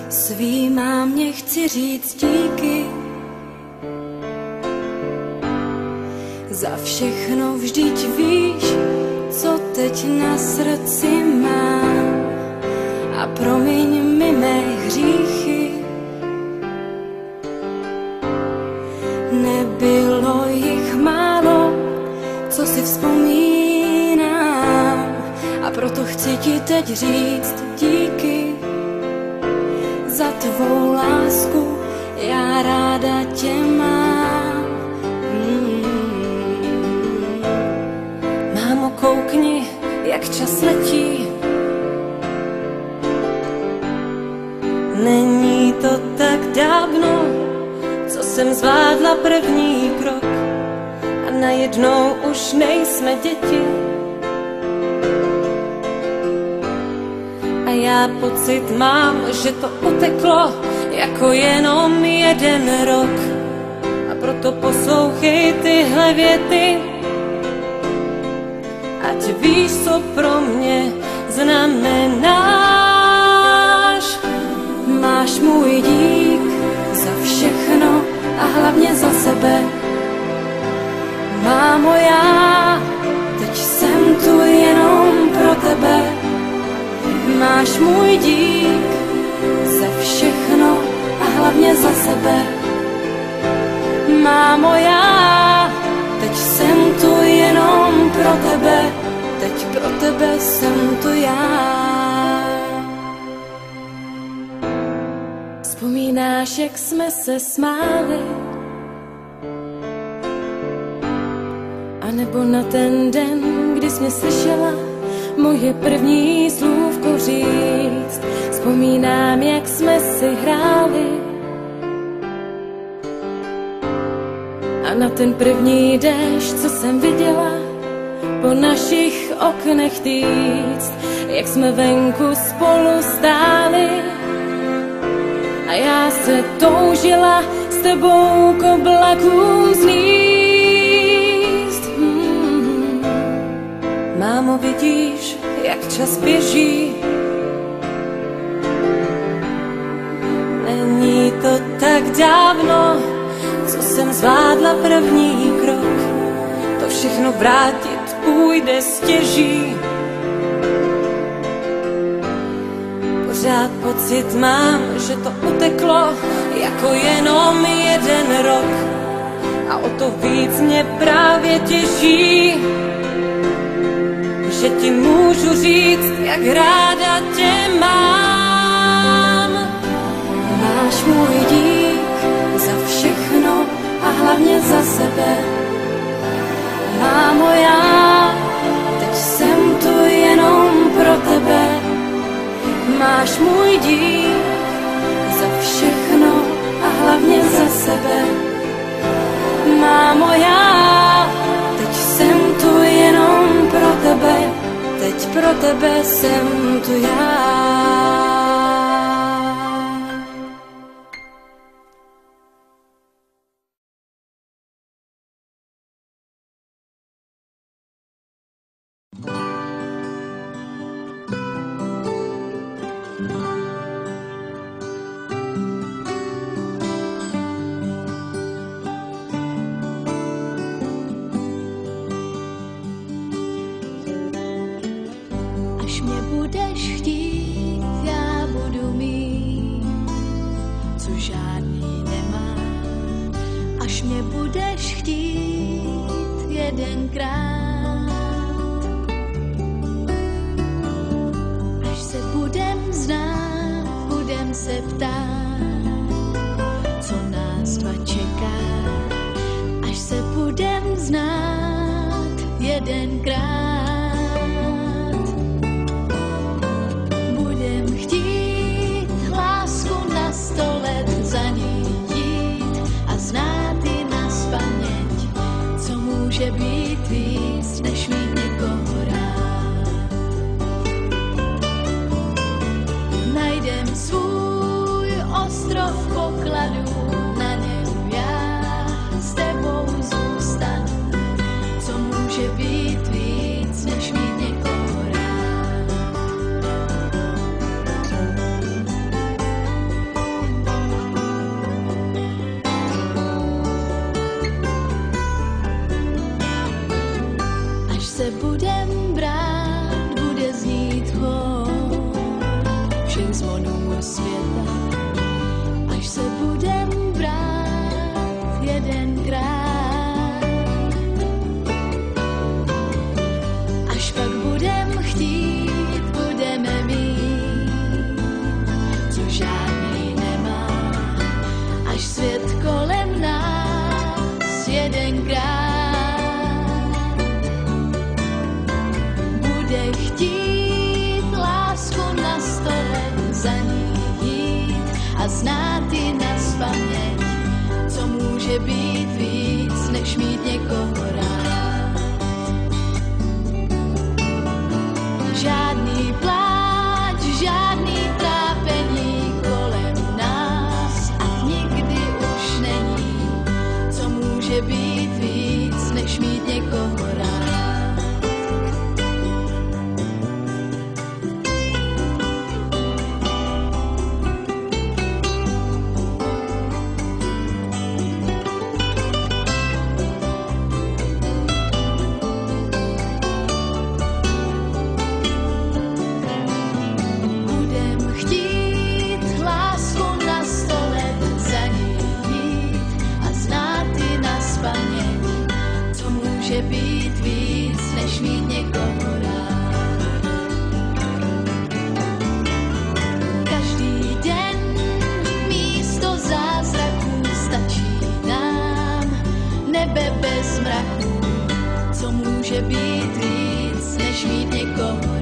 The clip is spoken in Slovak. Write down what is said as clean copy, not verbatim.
Svý mámě chci říct díky za všechno, vždyť víš, co teď na srdci mám. A promiň mi mé hříchy, nebylo jich málo, co si vzpomínám. A proto chci ti teď říct díky za tvou lásku, já ráda tě mám. Mámo, koukni, jak čas letí. Není to tak dávno, co jsem zvládla první krok a najednou už nejsme děti. A já pocit mám, že to uteklo jako jenom jeden rok. A proto poslouchej tyhle věty, ať víš, co pro mě znamenáš. Máš můj dík za všechno a hlavně za sebe. Mámo, já teď jsem tu jenom pro tebe. Máš můj dík za všechno a hlavně za sebe. Mámo, já teď jsem tu jenom pro tebe. Teď pro tebe jsem tu já. Vzpomínáš, jak jsme se smáli? A nebo na ten den, kdy jsi mě slyšela moje první slůvko říct? Vzpomínám, jak jsme si hráli a na ten první déšť, co jsem viděla po našich oknech týct, jak jsme venku spolu stáli a já se toužila s tebou k oblakům zlíst. Mámo, vidíš, jak čas běží? Není to tak dávno, co jsem zvládla první krok. To všechno vrátit půjde stěží. Pořád pocit mám, že to uteklo jako jenom jeden rok. A o to víc mě právě těší, že ti můžu říct, jak ráda tě mám. Máš můj dík za všechno a hlavně za sebe. Mámo, já teď jsem tu jenom pro tebe. Máš můj dík za všechno a hlavně za sebe. Mámo, já teď jsem tu jenom pro tebe. Teď pro tebe jsem tu já. Až mě budeš chtít, já budu mít, co žádný nemám. Až mě budeš chtít jedenkrát, až se budem znát, budem se ptát, co nás dva čeká. Až se budem znát jedenkrát, za ní jít a znát ji nazpaměť, co může být víc, než mít někoho rád. Najdem svůj ostrov pokladů, na něm já s tebou zůstanu, co může být víc, než mít někoho rád. všech zvonů světa, až se budem brát jedenkrát. Až pak budem chtít, budeme mít, co žádný nemá, až svět kolem nás jedenkrát bude chtít lásku na stole za ní jít a znát ji nazpaměť, co může být víc, než mít někoho rád. Žádný pláč, žádný trápení kolem nás a nikdy už není, co může být víc, než mít někoho rád. Být víc, než mít někoho rád. Každý den místo zázraků stačí nám nebe bez mraků, co může být víc, než mít někoho rád.